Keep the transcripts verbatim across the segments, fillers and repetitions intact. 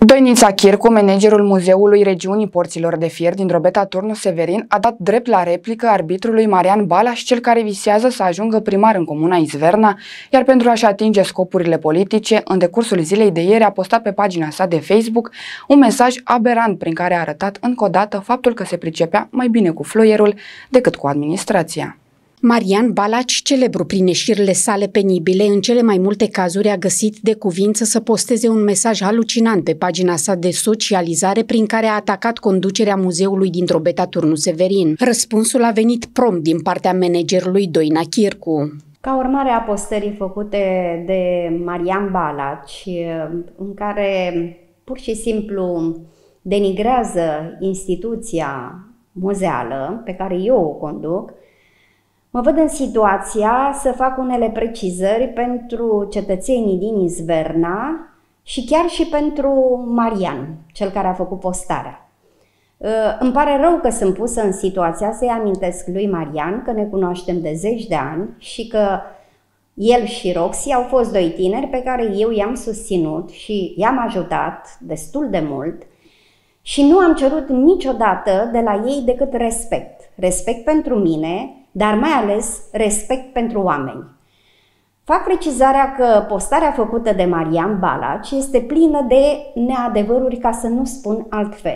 Doinița Chircu, managerul Muzeului Regiunii Porților de Fier din Drobeta Turnu Severin, a dat drept la replică arbitrului Marian Balaș, cel care visează să ajungă primar în comuna Izverna, iar pentru a-și atinge scopurile politice, în decursul zilei de ieri a postat pe pagina sa de Facebook un mesaj aberant prin care a arătat încă o dată faptul că se pricepea mai bine cu fluierul decât cu administrația. Marian Balaș, celebru prin ieșirile sale penibile, în cele mai multe cazuri a găsit de cuvință să posteze un mesaj halucinant pe pagina sa de socializare prin care a atacat conducerea muzeului din Drobeta Turnu Severin. Răspunsul a venit prompt din partea managerului Doina Chircu. Ca urmare a postării făcute de Marian Balaș, în care pur și simplu denigrează instituția muzeală pe care eu o conduc, mă văd în situația să fac unele precizări pentru cetățenii din Izverna și chiar și pentru Marian, cel care a făcut postarea. Îmi pare rău că sunt pusă în situația să-i amintesc lui Marian că ne cunoaștem de zeci de ani și că el și Roxy au fost doi tineri pe care eu i-am susținut și i-am ajutat destul de mult și nu am cerut niciodată de la ei decât respect. Respect pentru mine, dar mai ales respect pentru oameni. Fac precizarea că postarea făcută de Marian Balaș este plină de neadevăruri, ca să nu spun altfel.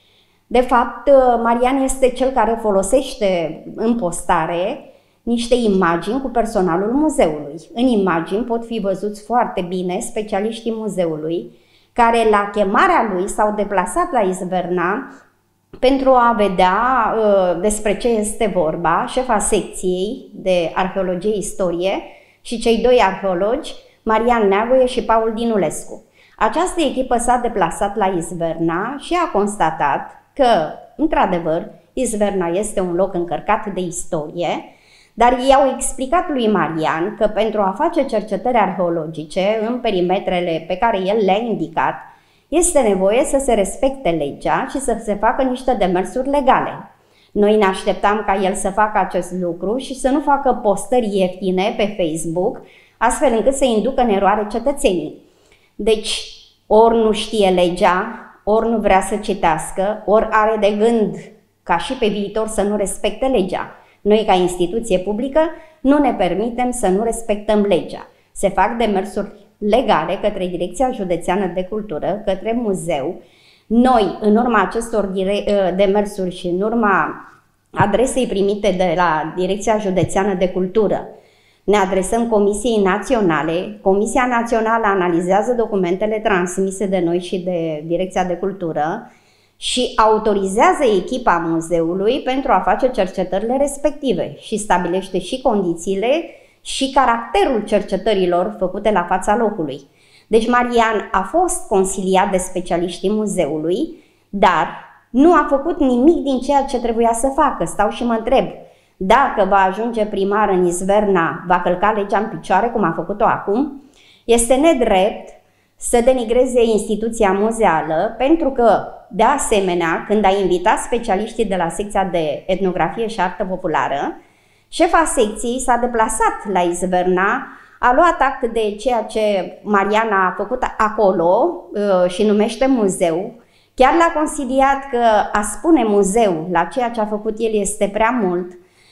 De fapt, Marian este cel care folosește în postare niște imagini cu personalul muzeului. În imagini pot fi văzuți foarte bine specialiștii muzeului, care la chemarea lui s-au deplasat la Izverna pentru a vedea uh, despre ce este vorba, șefa secției de arheologie-istorie și cei doi arheologi, Marian Neagoie și Paul Dinulescu. Această echipă s-a deplasat la Izverna și a constatat că, într-adevăr, Izverna este un loc încărcat de istorie, dar i-au explicat lui Marian că pentru a face cercetări arheologice în perimetrele pe care el le-a indicat, este nevoie să se respecte legea și să se facă niște demersuri legale. Noi ne așteptam ca el să facă acest lucru și să nu facă postări ieftine pe Facebook, astfel încât să inducă în eroare cetățenii. Deci, ori nu știe legea, ori nu vrea să citească, ori are de gând ca și pe viitor să nu respecte legea. Noi, ca instituție publică, nu ne permitem să nu respectăm legea. Se fac demersuri legale către Direcția Județeană de Cultură, către muzeu. Noi, în urma acestor demersuri și în urma adresei primite de la Direcția Județeană de Cultură, ne adresăm Comisiei Naționale. Comisia Națională analizează documentele transmise de noi și de Direcția de Cultură și autorizează echipa muzeului pentru a face cercetările respective și stabilește și condițiile și caracterul cercetărilor făcute la fața locului. Deci Marian a fost consiliat de specialiștii muzeului, dar nu a făcut nimic din ceea ce trebuia să facă. Stau și mă întreb, dacă va ajunge primar în Izverna, va călca legea în picioare, cum a făcut-o acum? Este nedrept să denigreze instituția muzeală, pentru că, de asemenea, când a invitat specialiștii de la secția de etnografie și artă populară, șefa secției s-a deplasat la Izverna, a luat act de ceea ce Mariana a făcut acolo uh, și numește muzeu. Chiar l-a considierat că a spune muzeu la ceea ce a făcut el este prea mult.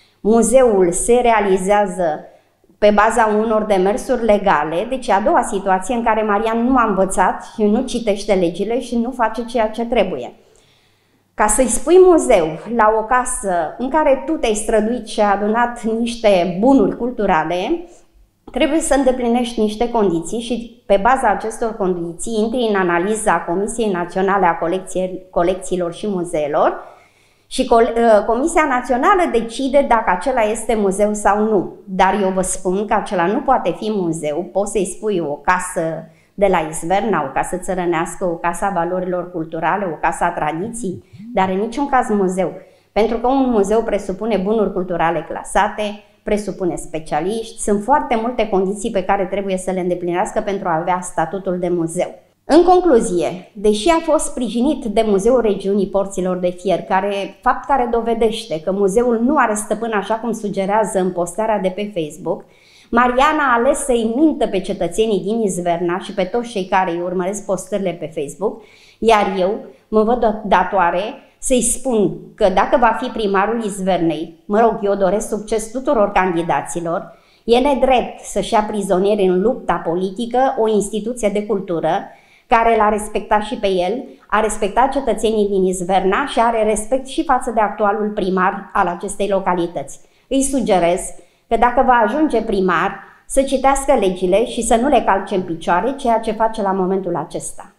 Muzeul se realizează pe baza unor demersuri legale, deci a doua situație în care Marian nu a învățat și nu citește legile și nu face ceea ce trebuie. Ca să-i spui muzeu la o casă în care tu te-ai străduit și ai adunat niște bunuri culturale, trebuie să îndeplinești niște condiții și pe baza acestor condiții intri în analiza Comisiei Naționale a Colecțiilor și Muzeelor și Comisia Națională decide dacă acela este muzeu sau nu. Dar eu vă spun că acela nu poate fi muzeu, poți să-i spui o casă de la Izverna, o casă țărănească, o casă a valorilor culturale, o casă a tradiții, dar în niciun caz muzeu. Pentru că un muzeu presupune bunuri culturale clasate, presupune specialiști, sunt foarte multe condiții pe care trebuie să le îndeplinească pentru a avea statutul de muzeu. În concluzie, deși a fost sprijinit de Muzeul Regiunii Porților de Fier, care, fapt care dovedește că muzeul nu are stăpân așa cum sugerează în postarea de pe Facebook, Marian a ales să-i mintă pe cetățenii din Izverna și pe toți cei care îi urmăresc postările pe Facebook, iar eu mă văd datoare să-i spun că dacă va fi primarul Izvernei, mă rog, eu doresc succes tuturor candidaților, e nedrept să-și ia prizonieri în lupta politică o instituție de cultură care l-a respectat și pe el, a respectat cetățenii din Izverna și are respect și față de actualul primar al acestei localități. Îi sugerez că dacă va ajunge primar, să citească legile și să nu le calce în picioare, ceea ce face la momentul acesta.